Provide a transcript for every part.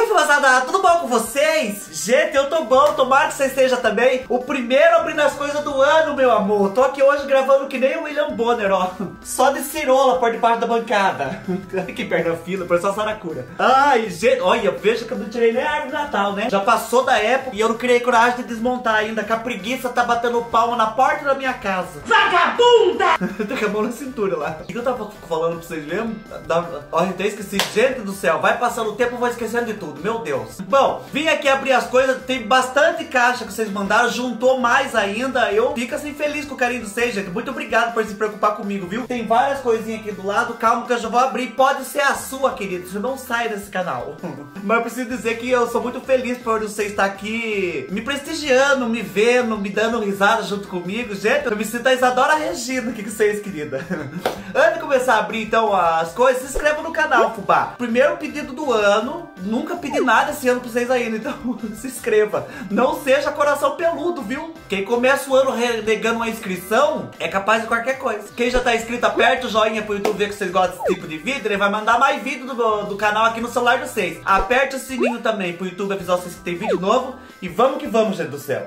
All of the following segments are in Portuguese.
moçada, tudo bom com vocês? Gente, eu tô bom, tomara que você esteja também. O primeiro abrindo as coisas do ano, meu amor. Tô aqui hoje gravando que nem o William Bonner, ó. Só de cirola por debaixo da bancada. Que perna fila, por só saracura. Ai, gente, olha, veja que eu não tirei nem a árvore de Natal, né? Já passou da época e eu não criei coragem de desmontar ainda, que a preguiça tá batendo palma na porta da minha casa. Vagabunda! Tô com a mão na cintura lá. O que eu tava falando pra vocês mesmo? Olha, até esqueci. Gente do céu, vai passando o tempo, eu vou esquecendo de tudo, meu Deus. Bom, vim aqui abrir as coisas, tem bastante caixa que vocês mandaram, juntou mais ainda. Eu fico assim feliz com o carinho de vocês, gente. Muito obrigado por se preocupar comigo, viu? Tem várias coisinhas aqui do lado, calma que eu já vou abrir. Pode ser a sua, querido, você não sai desse canal. Mas eu preciso dizer que eu sou muito feliz por você estar aqui me prestigiando, me vendo, me dando risada junto comigo. Gente, eu me sinto a Isadora Regina aqui com vocês, querida. Antes de começar a abrir então as coisas, se inscreva no canal, fubá. Primeiro pedido do ano, nunca pedi nada esse ano pra vocês ainda, então se inscreva. Não seja coração peludo, viu? Quem começa o ano renegando uma inscrição é capaz de qualquer coisa. Quem já tá inscrito, aperta o joinha pro YouTube ver que vocês gostam desse tipo de vídeo. Ele vai mandar mais vídeo do canal aqui no celular de vocês. Aperta o sininho também pro YouTube avisar vocês que tem vídeo novo. E vamos que vamos, gente do céu.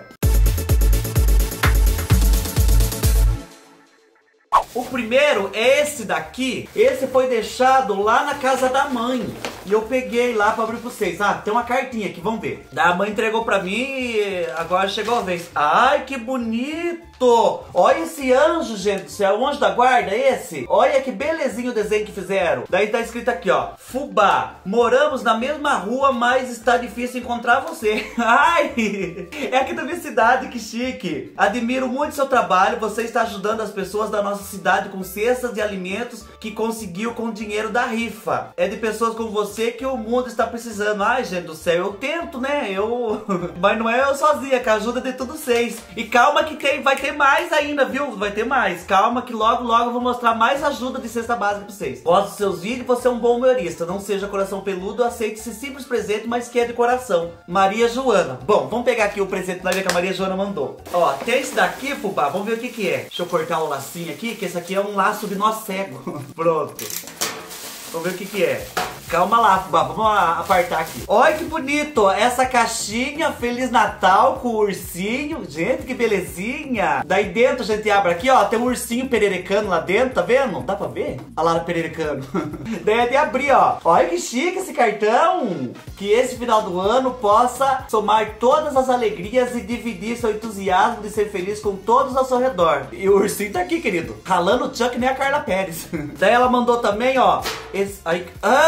O primeiro é esse daqui. Esse foi deixado lá na casa da mãe. E eu peguei lá pra abrir pra vocês. Ah, tem uma cartinha aqui, vamos ver. Da mãe entregou pra mim e agora chegou a vez. Ai, que bonito! Olha esse anjo, gente do céu. O anjo da guarda, esse. Olha que belezinho o desenho que fizeram. Daí tá escrito aqui, ó. Fubá, moramos na mesma rua, mas está difícil encontrar você. Ai, é aqui da minha cidade, que chique. Admiro muito seu trabalho. Você está ajudando as pessoas da nossa cidade com cestas de alimentos que conseguiu com o dinheiro da rifa. É de pessoas como você que o mundo está precisando. Ai, gente do céu, eu tento, né? Mas não é eu sozinha, com a ajuda de todos vocês. E calma que vai ter mais ainda, viu? Vai ter mais. Calma que logo, logo eu vou mostrar mais ajuda de cesta básica pra vocês. Gosto dos seus vídeos, você é um bom humorista. Não seja coração peludo, aceite esse simples presente, mas que é de coração. Maria Joana. Bom, vamos pegar aqui o presente que a Maria Joana mandou. Ó, tem esse daqui, fubá. Vamos ver o que que é. Deixa eu cortar o lacinho aqui, que esse aqui é um laço de nó cego. Pronto. Vamos ver o que que é. Calma lá, fubá, vamos apartar aqui. Olha que bonito, essa caixinha, Feliz Natal com o ursinho. Gente, que belezinha. Daí dentro a gente abre aqui, ó, tem um ursinho pererecano lá dentro, tá vendo? Dá pra ver? Olha lá o pererecano. Daí é de abrir, ó. Olha que chique esse cartão. Que esse final do ano possa somar todas as alegrias e dividir seu entusiasmo de ser feliz com todos ao seu redor. E o ursinho tá aqui, querido, ralando o Chuck nem a Carla Pérez. Daí ela mandou também, ó, esse... Aí...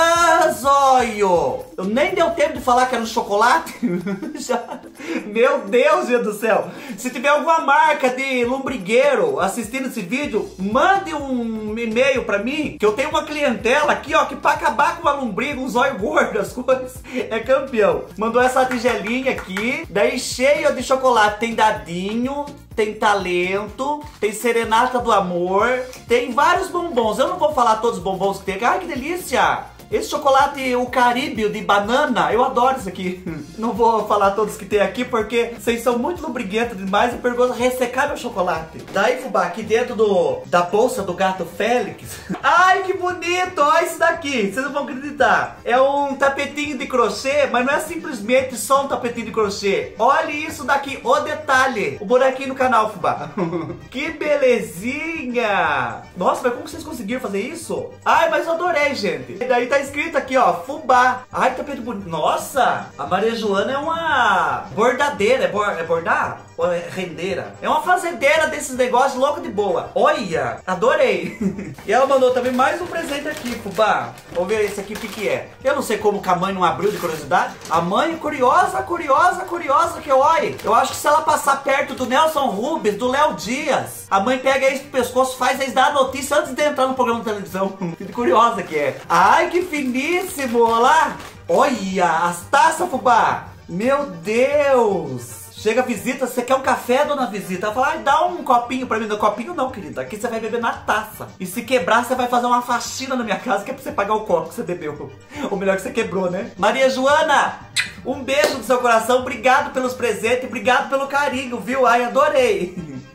zóio! Eu nem deu tempo de falar que era um chocolate. Já. Meu Deus, gente do céu. Se tiver alguma marca de lombrigueiro assistindo esse vídeo, mande um e-mail pra mim, que eu tenho uma clientela aqui, ó, que pra acabar com uma lombriga, um zóio gordo, as coisas, é campeão. Mandou essa tigelinha aqui, daí cheio de chocolate. Tem dadinho, tem talento, tem serenata do amor, tem vários bombons. Eu não vou falar todos os bombons que tem. Ai, que delícia! Esse chocolate, o Caribe de banana, eu adoro isso aqui. Não vou falar todos que tem aqui, porque vocês são muito lubriguentos demais e perguntam ressecar meu chocolate. Daí, fubá, aqui dentro da bolsa do gato Félix. Ai, que bonito! Olha isso daqui, vocês não vão acreditar. É um tapetinho de crochê, mas não é simplesmente só um tapetinho de crochê. Olha isso daqui, o detalhe. O bonequinho no canal, fubá. Que belezinha! Nossa, mas como vocês conseguiram fazer isso? Ai, mas eu adorei, gente. E daí tá escrito aqui, ó, fubá. Ai, que tapete bonito. Nossa, a Maria Joana é uma bordadeira. É bordar? Ou é rendeira? É uma fazendeira desses negócios louco de boa. Olha, adorei. E ela mandou também mais um presente aqui, fubá. Vamos ver esse aqui o que que é. Eu não sei como que a mãe não abriu de curiosidade. A mãe é curiosa que olha. Eu acho que se ela passar perto do Nelson Rubens, do Léo Dias, a mãe pega eles pro pescoço, faz eles dar a notícia antes de entrar no programa de televisão. Que curiosa que é. Ai, que finíssimo, olha lá. Olha, as taças, fubá. Meu Deus. Chega a visita, você quer um café, dona visita? Ela fala, ai, dá um copinho pra mim. Não, copinho não, querida. Aqui você vai beber na taça. E se quebrar, você vai fazer uma faxina na minha casa, que é pra você pagar o copo que você bebeu. Ou melhor, que você quebrou, né? Maria Joana, um beijo do seu coração. Obrigado pelos presentes, obrigado pelo carinho, viu? Ai, adorei.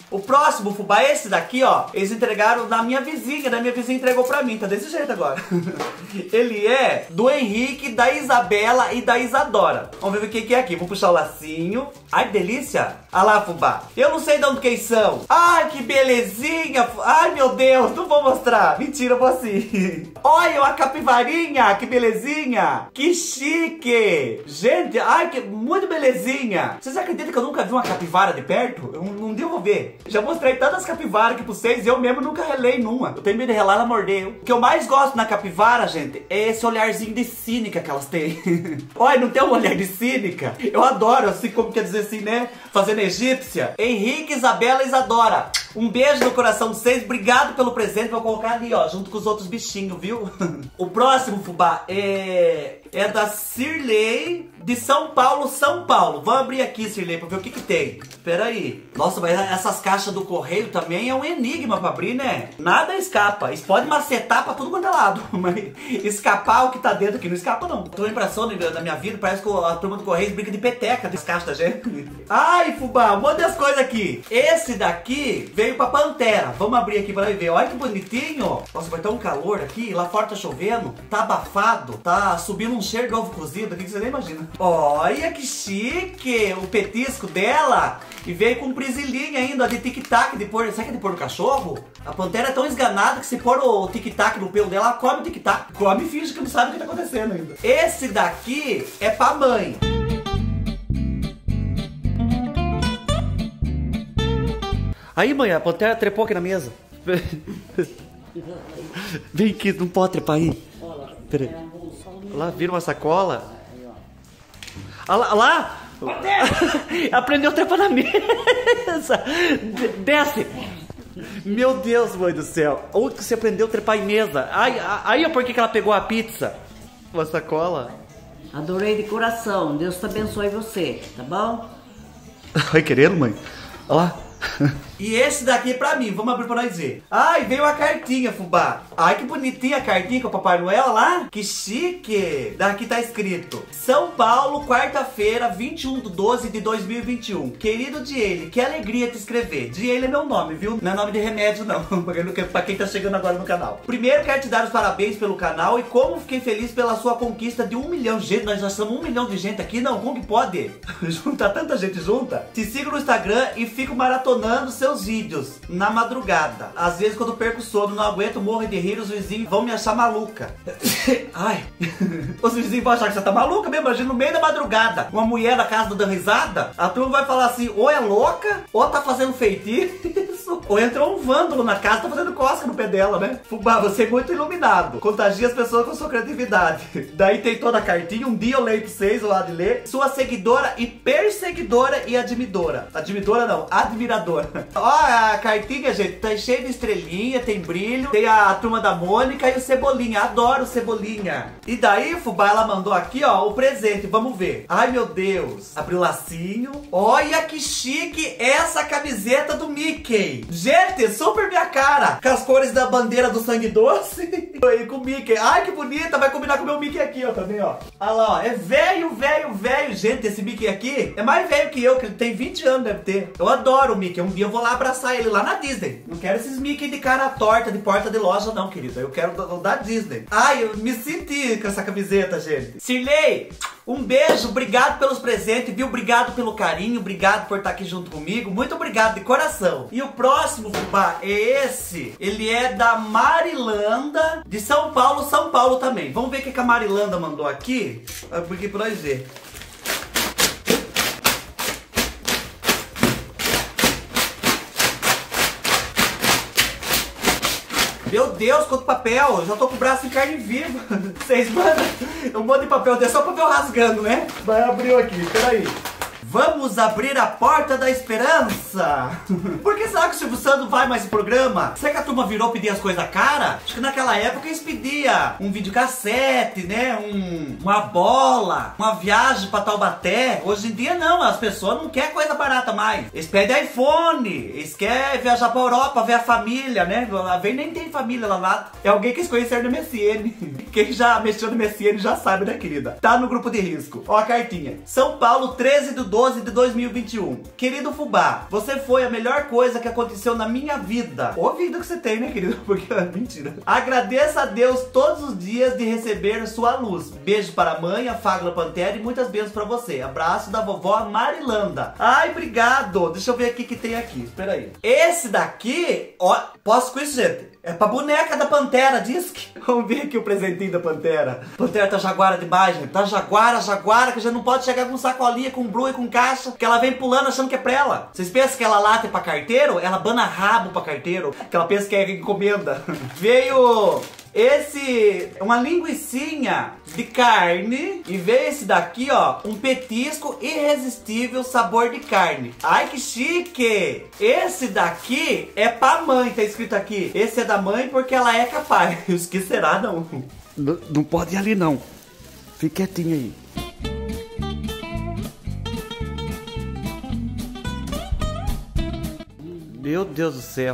O próximo fubá, esse daqui, ó, eles entregaram da minha vizinha entregou pra mim, tá desse jeito agora. Ele é do Henrique, da Isabela e da Isadora. Vamos ver o que é aqui, vou puxar o lacinho. Ai, que delícia. Olha lá, fubá. Eu não sei de onde que eles são. Ai, que belezinha. Ai, meu Deus, não vou mostrar. Mentira, eu vou assim. Olha, uma capivarinha, que belezinha. Que chique. Gente, ai, que muito belezinha. Vocês acreditam que eu nunca vi uma capivara de perto? Um dia eu vou ver. Já mostrei tantas capivaras aqui pra vocês e eu mesmo nunca relei numa. Eu tenho medo de relar, ela mordeu. O que eu mais gosto na capivara, gente, é esse olharzinho de cínica que elas têm. Olha, não tem um olhar de cínica? Eu adoro, assim, como quer dizer assim, né? Fazendo egípcia. Henrique, Isabela e Isadora. Um beijo no coração de vocês. Obrigado pelo presente. Vou colocar ali, ó, junto com os outros bichinhos, viu? O próximo fubá é da Cirlei, de São Paulo, São Paulo. Vamos abrir aqui, Cirlei, pra ver o que que tem. Espera aí. Nossa, mas essas caixas do correio também é um enigma pra abrir, né? Nada escapa. Eles podem macetar pra tudo quanto é lado. Mas escapar o que tá dentro aqui não escapa, não. Tô a impressão na minha vida, parece que a turma do correio brinca de peteca das caixas da gente. Ai, fubá, um monte de coisas aqui. Esse daqui veio pra Pantera. Vamos abrir aqui pra ver. Olha que bonitinho. Nossa, vai estar um calor aqui. Lá fora tá chovendo. Tá abafado. Tá subindo um cheiro de ovo cozido aqui que você nem imagina. Olha que chique. O petisco dela. E veio com prisilinha ainda de tic-tac de pôr. Será que é de pôr no cachorro? A Pantera é tão esganada que se pôr o tic-tac no pelo dela, ela come o tic-tac. Come e finge que não sabe o que tá acontecendo ainda. Esse daqui é pra mãe. Aí, mãe, a Pantera trepou aqui na mesa. Vem aqui, não pode trepar aí. Peraí. Lá, vira uma sacola. Olha lá! Aprendeu a trepar na mesa. Desce. Meu Deus, mãe do céu. Onde que você aprendeu a trepar em mesa? Aí, por que ela pegou a pizza? Uma sacola. Adorei de coração. Deus te abençoe você, tá bom? Vai querendo, mãe? Olha lá. E esse daqui é pra mim, vamos abrir pra nós ver. Ai, veio uma cartinha, fubá. Ai, que bonitinha a cartinha com o Papai Noel lá. Que chique. Daqui tá escrito: São Paulo, quarta-feira, 21/12/2021. Querido Diele, que alegria te escrever. Diele é meu nome, viu? Não é nome de remédio, não. Pra quem tá chegando agora no canal. Primeiro, quero te dar os parabéns pelo canal e como fiquei feliz pela sua conquista de 1 milhão. Gente, nós já somos 1 milhão de gente aqui. Não, como que pode? Juntar tanta gente junta. Te sigo no Instagram e fico maratonando seus vídeos na madrugada. Às vezes quando perco o sono, não aguento, morro de rir, os vizinhos vão me achar maluca. Ai. Os vizinhos vão achar que você tá maluca mesmo. Imagina no meio da madrugada, uma mulher na casa dando risada, a turma vai falar assim, ou é louca, ou tá fazendo feitiço, ou entrou um vândalo na casa, tá fazendo cosca no pé dela, né? Fubá, você é muito iluminado. Contagia as pessoas com sua criatividade. Daí tem toda a cartinha, um dia eu leio pra vocês, eu lá de ler. Sua seguidora e perseguidora e admiradora. Admiradora não, admiradora. Ó, a cartinha, gente, tá cheia de estrelinha, tem brilho. Tem a turma da Mônica e o Cebolinha. Adoro o Cebolinha. E daí, fubá, ela mandou aqui, ó, o presente. Vamos ver. Ai, meu Deus. Abriu o lacinho. Olha que chique essa camiseta do Mickey. Gente, super minha cara. Com as cores da bandeira do sangue doce. E com o Mickey. Ai, que bonita. Vai combinar com o meu Mickey aqui, ó, também, ó. Olha lá, ó. É velho, velho, velho. Gente, esse Mickey aqui é mais velho que eu, que ele tem 20 anos, deve ter. Eu adoro o Mickey. Um dia eu vou lá abraçar ele lá na Disney. Não quero esses Mickey de cara torta, de porta de loja não, querida. Eu quero o da Disney. Ai, eu me senti com essa camiseta, gente. Cirlei, um beijo. Obrigado pelos presentes, viu? Obrigado pelo carinho. Obrigado por estar aqui junto comigo. Muito obrigado de coração. E o próximo, fubá, é esse. Ele é da Marilanda, de São Paulo, São Paulo também. Vamos ver o que a Marilanda mandou aqui. Porque pra nós ver. Meu Deus, quanto papel! Eu já tô com o braço em carne viva. Vocês mandam um monte de papel, é só papel rasgando, né? Vai abrir aqui, peraí. Vamos abrir a porta da esperança. Por que será que o Silvio Santos vai mais esse programa? Será que a turma virou pedir as coisas caras? Acho que naquela época eles pediam um videocassete, né? Uma bola, uma viagem pra Taubaté. Hoje em dia não, as pessoas não querem coisa barata mais. Eles pedem iPhone, eles querem viajar pra Europa, ver a família, né? Lá vem nem tem família lá. É alguém que eles conheceram no MSN. Quem já mexeu no MSN já sabe, né, querida? Tá no grupo de risco. Ó a cartinha. São Paulo, 13/12/2021. 12 de 2021. Querido Fubá, você foi a melhor coisa que aconteceu na minha vida. Ou a vida que você tem, né, querido? Porque é mentira. Agradeça a Deus todos os dias de receber sua luz. Beijo para a mãe, a Fábula Pantera, e muitas beijos para você. Abraço da vovó Marilanda. Ai, obrigado. Deixa eu ver aqui o que tem aqui. Espera aí. Esse daqui, ó, posso com isso, gente? É pra boneca da Pantera, diz que. Vamos ver aqui o presentinho da Pantera. Pantera tá jaguara demais, gente. Tá jaguara, que já não pode chegar com sacolinha, com bru e com caixa, que ela vem pulando achando que é pra ela. Vocês pensam que ela late pra carteiro? Ela bana rabo pra carteiro, que ela pensa que é encomenda. Veio uma linguicinha de carne, e veio esse daqui, ó, um petisco irresistível sabor de carne. Ai, que chique! Esse daqui é pra mãe, tá escrito aqui. Esse é da mãe porque ela é capaz. Os que será, não? Não pode ir ali, não. Fique quietinho aí. Meu Deus do céu.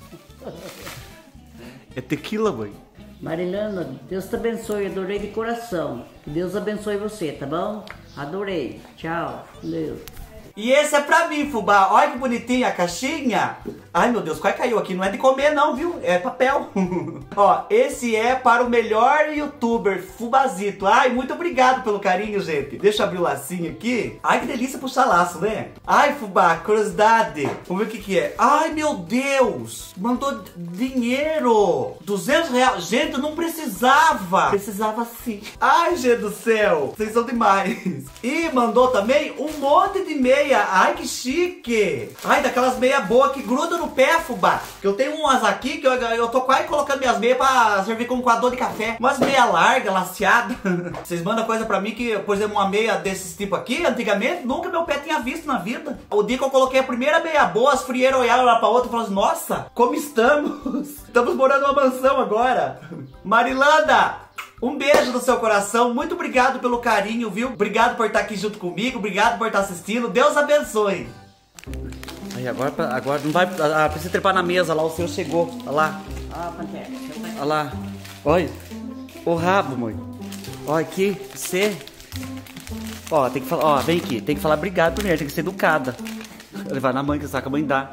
É tequila, mãe. Marilanda, Deus te abençoe, adorei de coração. Que Deus abençoe você, tá bom? Adorei. Tchau. Deus. E esse é pra mim, Fubá. Olha que bonitinha a caixinha. Ai, meu Deus, quase caiu aqui. Não é de comer, não, viu? É papel. Ó, esse é para o melhor youtuber, Fubazito. Ai, muito obrigado pelo carinho, gente. Deixa eu abrir o lacinho aqui. Ai, que delícia puxar laço, né? Ai, Fubá, curiosidade. Vamos ver o que é. Ai, meu Deus. Mandou dinheiro. R$200. Gente, eu não precisava. Precisava sim. Ai, gente do céu. Vocês são demais. E mandou também um monte de meia. Ai, que chique. Ai, daquelas meias boas que grudam no pé, Fubá. Que eu tenho umas aqui que eu tô quase colocando minhas meias pra servir como coador de café. Umas meia larga, laceada. Vocês mandam coisa pra mim que, por exemplo, uma meia desses tipo aqui, antigamente, nunca meu pé tinha visto na vida. O dia que eu coloquei a primeira meia boa, as frieiras olharam lá pra outra e falaram: nossa, como estamos? Estamos morando numa mansão agora. Marilanda, um beijo no seu coração, muito obrigado pelo carinho, viu? Obrigado por estar aqui junto comigo, obrigado por estar assistindo, Deus abençoe. Aí agora não vai, precisa trepar na mesa lá, o senhor chegou, olha lá. Olha lá, olha, o rabo, mãe. Olha aqui, você. Ó, tem que falar, ó, vem aqui, tem que falar obrigado primeiro, tem que ser educada. Levar na mãe, que saca a mãe dá.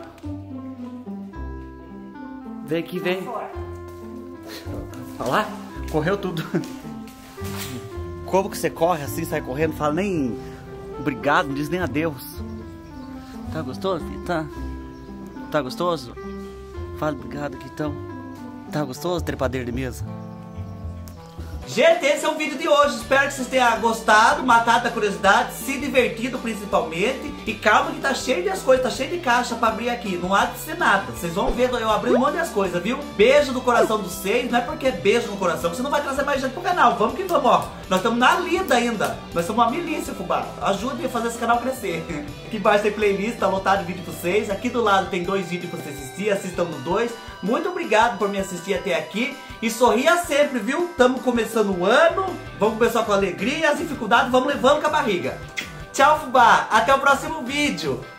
Vem aqui, vem. Olha lá. Correu tudo. Como que você corre assim, sai correndo, fala nem obrigado, não diz nem adeus. Tá gostoso, filho? Tá gostoso? Fala obrigado aqui então. Tá gostoso, trepadeira de mesa? Gente, esse é o vídeo de hoje. Espero que vocês tenham gostado, matado a curiosidade, se divertido principalmente. E calma que tá cheio de as coisas, tá cheio de caixa pra abrir aqui. Não há de ser nada. Vocês vão ver eu abrir um monte de as coisas, viu? Beijo do coração dos seis. Não é porque é beijo no coração que você não vai trazer mais gente pro canal. Vamos que vamos, ó. Nós estamos na lida ainda. Nós somos uma milícia, Fubá. Ajude a fazer esse canal crescer. Aqui embaixo tem playlist, tá lotado de vídeo pra vocês. Aqui do lado tem 2 vídeos pra você assistir. Assistam nos 2. Muito obrigado por me assistir até aqui. E sorria sempre, viu? Estamos começando o ano. Vamos começar com alegria. As dificuldades vamos levando com a barriga. Tchau, Fubá. Até o próximo vídeo.